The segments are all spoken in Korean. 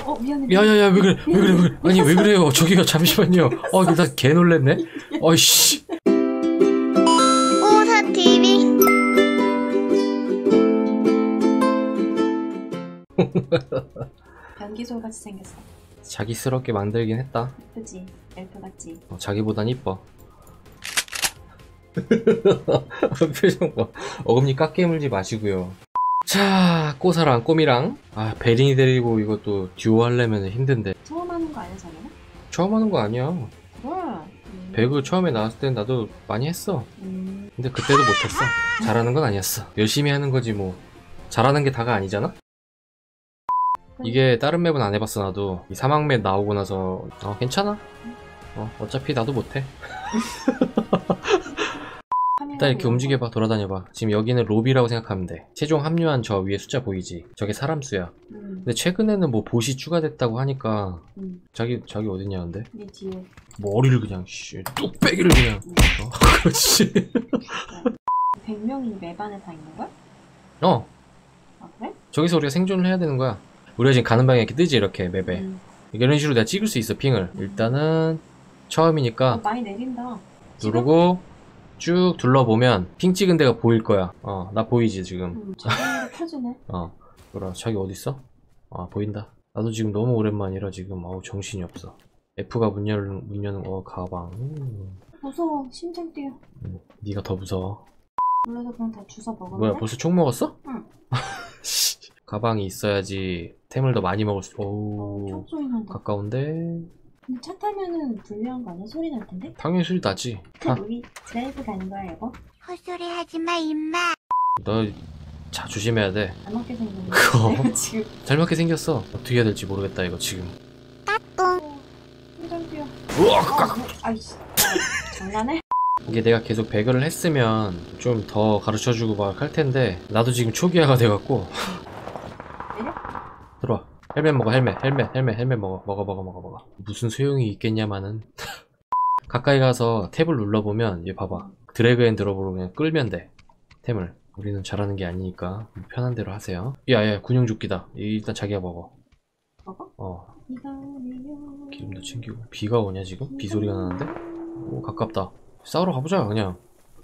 미안해. 야야야 왜 그래 왜 그래 왜 그래. 아니 왜 그래요. 저기가 잠시만요. 나 개 놀랬네. 어이씨. 오사TV. 변기솔같이 생겼어. 자기스럽게 만들긴 했다. 예쁘지? 엘프 같지? 자기보단 이뻐. 표정 봐. 어금니 깎게 물지 마시고요. 자, 꼬사랑 꼬미랑. 베린이 데리고 이것도 듀오 하려면 힘든데. 처음 하는 거 아니야, 자기는? 처음 하는 거 아니야. 그래. 배그 처음에 나왔을 땐 나도 많이 했어. 근데 그때도 못했어. 잘하는 건 아니었어. 열심히 하는 거지 뭐. 잘하는 게 다가 아니잖아? 이게 다른 맵은 안 해봤어 나도. 이 사막 맵 나오고 나서 괜찮아. 어차피 나도 못해. 일단 이렇게 움직여봐. 돌아다녀봐. 지금 여기는 로비라고 생각하면 돼. 최종 합류한 저 위에 숫자 보이지? 저게 사람 수야. 근데 최근에는 뭐 보시 추가됐다고 하니까 자기 어딨냐 근데? 네 뒤에. 머리를 그냥 뚝배기를 그냥. 그렇지. 100명이 맵 안에 다 있는 거야? 아 그래? 저기서 우리가 생존을 해야 되는 거야. 우리가 지금 가는 방향에 이렇게 뜨지 이렇게 맵에. 이런 식으로 내가 찍을 수 있어 핑을. 일단은 처음이니까 많이 내린다. 누르고 쭉 둘러보면 핑 찍은 데가 보일 거야. 나 보이지 지금. 자동으로 켜지네. 그래 자기 어딨어? 보인다. 나도 지금 너무 오랜만이라 지금 정신이 없어. F가 문 여는 가방. 무서워. 심장 뛰어. 네가 더 무서워. 그래서 그냥 다 주워 먹었네. 뭐야 벌써 총 먹었어? 응. 가방이 있어야지 템을 더 많이 먹을 수. 총소리 난다. 가까운데. 근데 차 타면은 불리한 거 아니야? 소리 날 텐데? 당연히 소리 나지. 우리 드라이브 가는 거야 여보? 헛소리 하지마 임마. 너 차 조심해야 돼. 잘 맞게 생겼네. 그거 내가 지금 잘 맞게 생겼어. 어떻게 해야 될지 모르겠다 이거 지금. 심장 뛰어. 우와 아이씨. 장난해? 이게 내가 계속 배그를 했으면 좀 더 가르쳐주고 막 할 텐데 나도 지금 초기화가 돼갖고. 들어와. 헬멧 먹어. 헬멧 먹어. 무슨 소용이 있겠냐마는. 가까이 가서 탭을 눌러보면 얘 봐봐. 드래그 앤 드롭으로 그냥 끌면 돼 템을. 우리는 잘하는 게 아니니까 편한 대로 하세요. 야야 군용조끼다. 일단 자기가 먹어. 먹어? 기름도 챙기고. 비가 오냐 지금? 비 소리가 나는데? 가깝다. 싸우러 가보자 그냥.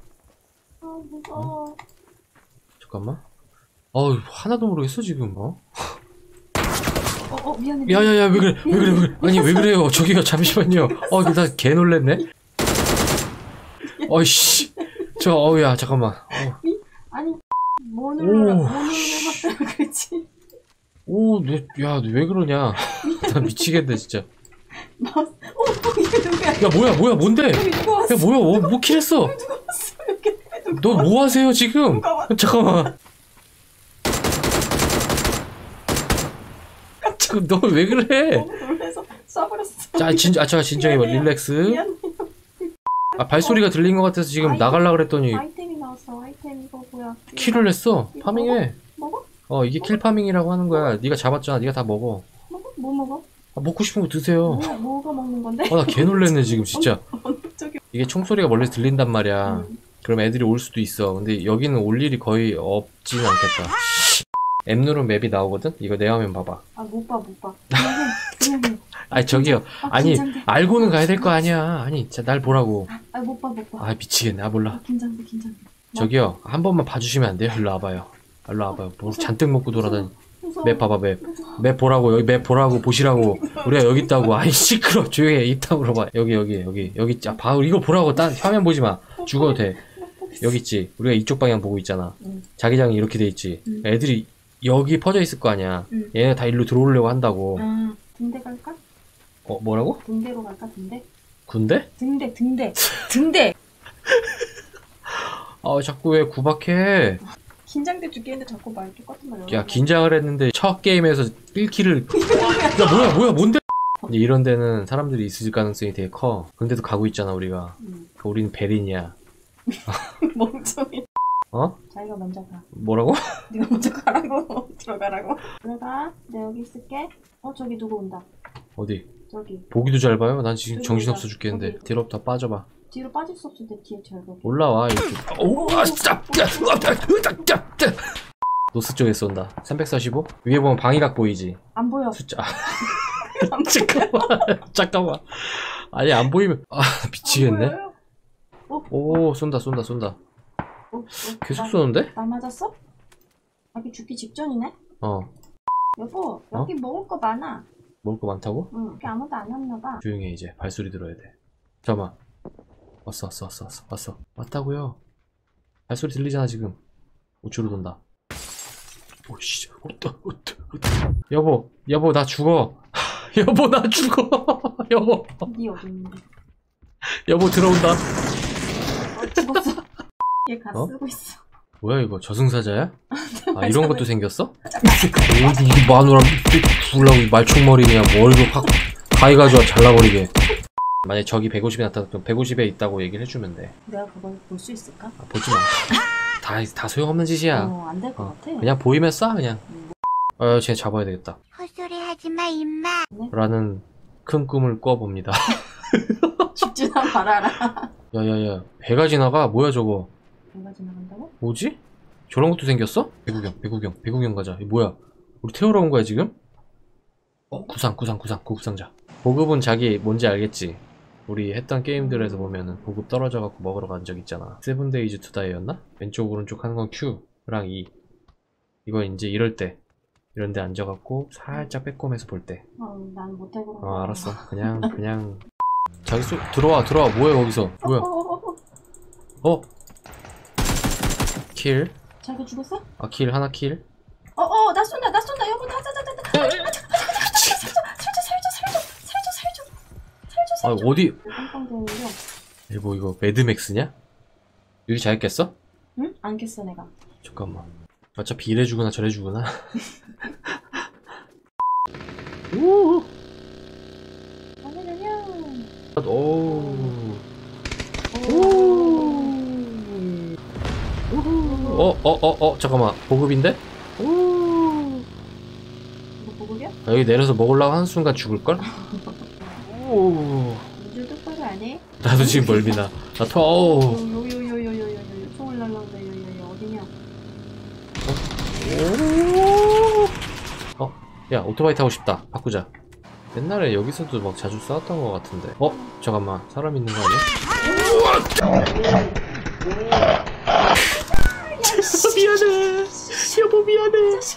무서워. 잠깐만. 하나도 모르겠어 지금. 미안해. 야야야 왜 그래. 아니 왜 그래요. 저기가 잠시만요. 나 개 놀랬네. 어이씨. 야 잠깐만. 아니 뭐 눌러봤다고 그랬지. 야 왜 그러냐. 나 미치겠네 진짜. 이게 누구야? 야 뭐야 뭔데? 누가 야 뭐야 뭐 킬했어? 너 뭐 하세요 지금? 잠깐만. 너 왜 그래? 너무 놀라서 쏴버렸어. 제가 진정해봐. 릴렉스. 미안해. 발소리가 들린 것 같아서 지금 나갈라 그랬더니 아이템이 나왔어. 아이템 이거 뭐야? 킬을 했어. 파밍해. 먹어? 이게 킬 파밍이라고 하는 거야. 네가 잡았잖아. 네가 다 먹어. 먹어? 뭐 먹어? 먹고 싶은 거 드세요. 뭐가 먹는 건데? 나 개 놀랬네 지금 진짜. 저기. 이게 총소리가 멀리서 들린단 말이야. 그럼 애들이 올 수도 있어. 근데 여기는 올 일이 거의 없지는 않겠다. M 누르면 맵이 나오거든? 이거 내 화면 봐봐. 못 봐. 그냥. 저기요. 긴장돼. 알고는 가야 될 거 아니야. 진짜 날 보라고. 못 봐. 미치겠네. 몰라. 긴장돼. 저기요. 한 번만 봐주시면 안 돼요? 일로 와봐요. 뭐 잔뜩 먹고 돌아다니. 맵 봐봐, 맵. 맵 보라고. 여기 맵 보라고. 보시라고. 우리가 여기 있다고. 시끄러. 조용히 해. 입 다물어 봐. 여기. 이거 보라고. 딴 화면 보지 마. 죽어도 돼. 여기 있지. 우리가 이쪽 방향 보고 있잖아. 자기장이 이렇게 돼 있지. 애들이 여기 퍼져 있을 거 아니야. 얘네 다 일로 들어오려고 한다고. 등대 갈까? 뭐라고? 등대로 갈까? 군대? 등대. 자꾸 왜 구박해? 긴장돼 죽겠는데 자꾸 말 똑같은 말. 야 긴장을 했는데 첫 게임에서 1킬을. 야 뭐야 뭔데? 이제 이런 데는 사람들이 있을 가능성이 되게 커. 근데도 가고 있잖아 우리가. 우리는 베린이야. 멍청이. 자기가 먼저 가. 뭐라고? 네가 먼저 가라고. 들어가라고. 들어가. 내가 여기 있을게. 저기 누구 온다. 어디? 저기. 보기도 잘 봐요? 난 지금 정신없어 저기. 죽겠는데. 뒤로 다 빠져봐. 뒤로 빠질 수 없을 때 뒤에 절벽. 올라와 이렇게. 노스 쪽에 쏜다. 345? 위에 보면 방위각 보이지? 안 보여. 숫자. 잠깐만. 잠깐만. 아니 안 보이면 아 미치겠네. 안 보여요? 오 쏜다. 계속 쏘는데? 나 맞았어? 자기 죽기 직전이네? 어. 여보, 여기 먹을 거 많아. 먹을 거 많다고? 응, 여기 아무도 안 왔나봐. 조용히 해 이제. 발소리 들어야 돼. 잠깐만. 왔어. 왔다고요. 발소리 들리잖아 지금. 우측으로 돈다. 오씨. 어따. 여보 나 죽어. 여보 나 죽어. 여보. 니 어디 있는데? 여보 들어온다. 죽었어. 얘 가 어? 쓰고 있어. 뭐야 이거 저승사자야? 아 이런 것도 생겼어? 이 마누라 불라고 말총머리냐 뭘 이거 확 가해가지고 잘라버리게. 만약 저기 150에 나타났으면 150에 있다고 얘기를 해주면 돼. 내가 그걸 볼 수 있을까? 아, 보지 마. 다 소용없는 짓이야. 안 될 것 같아. 그냥 보이면 쏴 그냥. 쟤 잡아야 되겠다. 헛소리 하지마 임마. 라는 큰 꿈을 꿔봅니다. 죽지나 말아라. 야야야 배가 지나가. 뭐야 저거. 배가 지나간다고? 뭐지? 저런 것도 생겼어? 배구경 가자. 이거 뭐야? 우리 태우러 온 거야 지금? 구상자. 보급은 자기 뭔지 알겠지? 우리 했던 게임들에서 보면은 보급 떨어져갖고 먹으러 간 적 있잖아. 세븐데이즈 투다이였나? 왼쪽 오른쪽 하는 건 Q랑 E. 이거 이제 이런데 앉아갖고 살짝 빼꼼해서 볼 때. 난 못해 그런 거. 알았어. 그냥 자기 들어와. 뭐야 거기서? 뭐야? 킬. 자기 죽었어? 아 킬 하나 킬. 나 쏜다. 여보, 살줘. 아 어디? 깜빵 되는데. 일보 이거 매드맥스냐? 여기 잘 깼어? 응? 안 깼어 내가. 잠깐만. 어차피 이래 주구나 저래 주구나. 오. 잠깐만. 보급인데? 이거 보급이야? 여기 내려서 먹으려고 하는 순간 죽을걸? 오. 물 똑바로 안 해? 나도 지금 멀미나. 나 요요요요요요요 총을 날라온다. 어디냐? 야 오토바이 타고 싶다. 바꾸자. 옛날에 여기서도 막 자주 싸웠던 것 같은데. 잠깐만. 사람 있는 거 아니야? 미안해. 여보 미안해. 이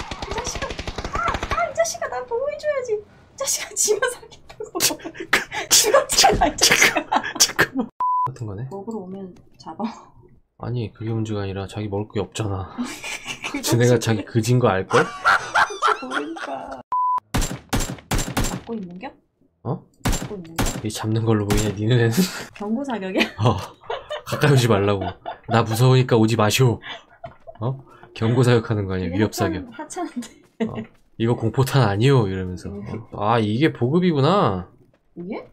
자식아 나 보호해줘야지. 이 자식아 지만 살겠다고. 죽었잖아 이 자식아. 잠깐만. 같은 거네? 먹으러 오면 잡아. 아니 그게 문제가 아니라 자기 먹을 게 없잖아. 지네가 자기 그진 거 알걸? 모르니까. 잡고 있는겨? 어? 잡고 있는겨? 이 잡는 걸로 보이냐 니네 애는? 경고 사격이야? 가까이 오지 말라고. 나 무서우니까 오지 마시오. 경고 사격하는 거 아니야. 위협 사격. 하찮은데. 이거 공포탄 아니요 이러면서. 아 이게 보급이구나. 이게?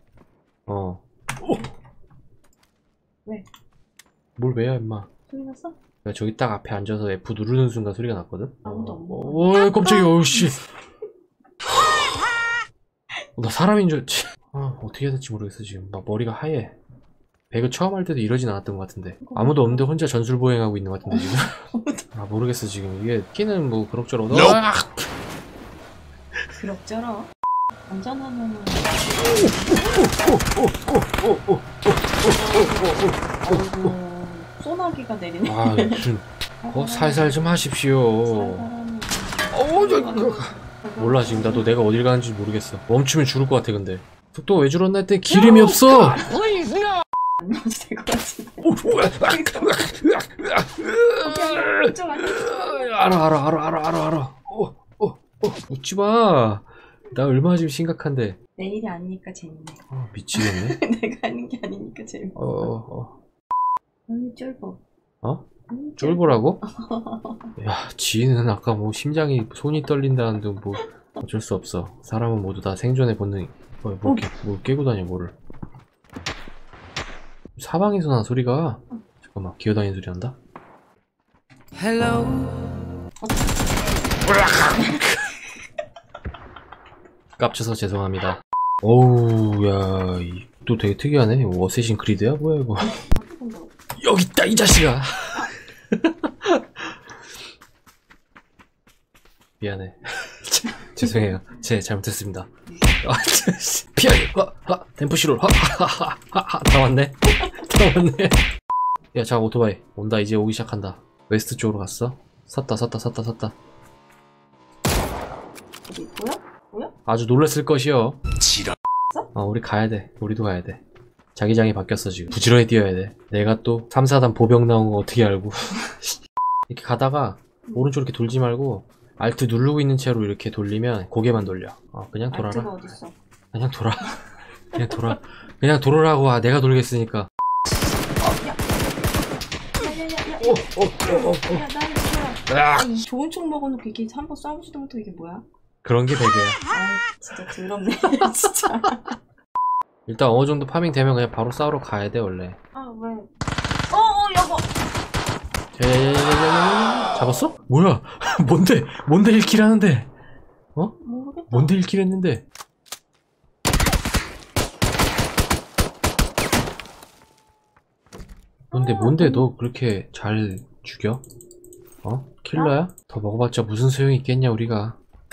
왜? 뭘 왜야 임마. 소리 났어? 내가 저기 딱 앞에 앉아서 F 누르는 순간 소리가 났거든? 아무도 없는 깜짝이야 어우씨. 나 사람인 줄 어떻게 해야 될지 모르겠어 지금. 막 머리가 하얘. 배그 처음 할 때도 이러진 않았던 것 같은데. 아무도 없는데 혼자 전술보행하고 있는 것 같은데 지금. 모르겠어 지금. 이게 키는 뭐 그럭저럭. 그럭저럭. 안전하면은. 소나기가 내리네. 무슨 살살 좀 하십시오. 몰라 지금 나도 내가 어딜 가는지 모르겠어. 멈추면 죽을 것 같아 근데. 속도가 왜 줄었나 했더니 기름이 없어. 안 넣어도 될 것 같은데. 알아. 웃지마. 나 얼마나 지금 심각한데. 내 일이 아니니까 재밌네. 미치겠네. 내가 하는 게 아니니까 재밌네. 쫄보. 쫄보라고? 야, 지인은 아까 뭐 심장이 손이 떨린다는데 뭐 어쩔 수 없어. 사람은 모두 다 생존의 본능이. 뭘 깨고 다녀 뭐를. 사방에서 난 소리가. 잠깐만 기어다니는 소리 난다. 헬로. 깝쳐서 죄송합니다. 어우 야, 또 되게 특이하네. 어쌔신 크리드야 뭐야 이거. 여기 있다 이 자식아. 미안해. 죄송해요. 제 잘못했습니다. 피하기. 댐프시롤. 다 왔네. 다 왔네. 야, 자, 오토바이 온다. 이제 오기 시작한다. 웨스트 쪽으로 갔어. 섰다. 어디 보여? 아주 놀랐을 것이요. 지랄. 우리 가야 돼. 우리도 가야 돼. 자기장이 바뀌었어 지금. 부지런히 뛰어야 돼. 내가 또 3, 4단 보병 나온 거 어떻게 알고. 이렇게 가다가 오른쪽 이렇게 돌지 말고 알트 누르고 있는 채로 이렇게 돌리면 고개만 돌려. 그냥 돌아라. 알트가 어딨어? 그냥 돌아. 그냥 돌으라고. 내가 돌겠으니까. 야야야야. 이 좋은 총 먹어놓고 이게 한번 싸우지도 못해. 이게 뭐야? 그런 게 배그야. 진짜 더럽네. 진짜. 일단 어느 정도 파밍 되면 그냥 바로 싸우러 가야 돼 원래. 왜? 여보. 야야야야야야야. 잡았어? 뭐야? 뭔데 1킬 하는데? 모르겠다. 뭔데 1킬 했는데? 뭔데 너 그렇게 잘 죽여? 킬러야? 더 먹어봤자 무슨 소용이 있겠냐 우리가.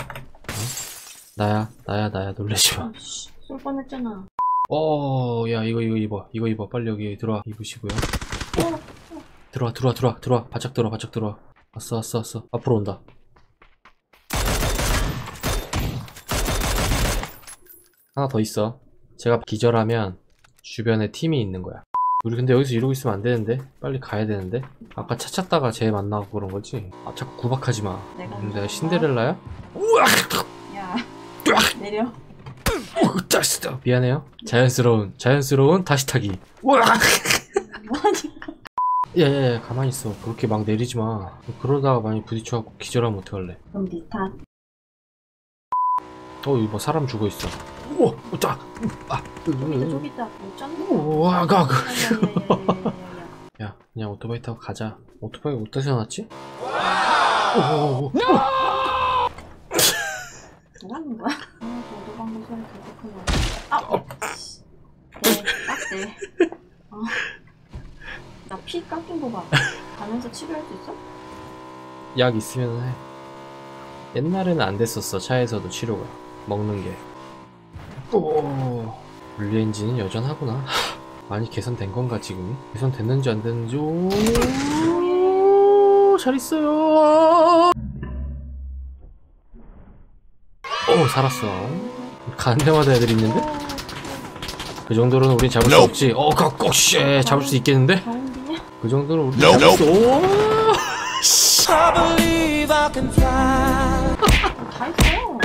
나야 놀래지마. 쏠 뻔했잖아. 야 이거 입어 빨리 여기 들어와. 입으시고요. 들어와 바짝 들어와. 왔어 앞으로 온다. 하나 더 있어. 제가 기절하면 주변에 팀이 있는 거야. 우리 근데 여기서 이러고 있으면 안 되는데. 빨리 가야 되는데. 아까 차 찾다가 쟤 만나고 그런 거지. 자꾸 구박하지 마. 내가 신데렐라야? 야 내려. 미안해요. 자연스러운 다시 타기. 뭐하니까. 야야야 가만히 있어. 그렇게 막 내리지 마. 그러다가 많이 부딪혀갖고 기절하면 어떡할래. 그럼 니 탓. 이거 뭐 사람 죽어 있어. 저기 있다. 못 잡는 야 그냥 오토바이 타고 가자. 오토바이 어디서 놨지? 뭐하는 거야? 너도 방금 소리 되게 큰 거야. 네. 나 피 깎인 거 봐. 가면서 치료할 수 있어? 약 있으면 해. 옛날에는 안 됐었어. 차에서도 치료가. 먹는 게. 물리 엔진은 여전하구나. 많이 개선된 건가 지금이? 개선됐는지 안 됐는지. 잘 있어요. 살았어. 가는 데마다 애들이 있는데? 그 정도로는 우린 잡을 수 없지. 잡을 수 있겠는데? 그 정도는 우린 잡을 수. 다 있어.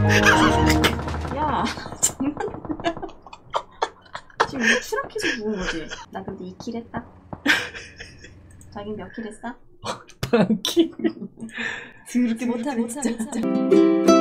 야, 장난이야. 지금 이거 추락해서 죽은 거지? 나 근데 2킬 했다. 자기 몇 킬 했어? 한 킬. 그렇게 못하네 진짜.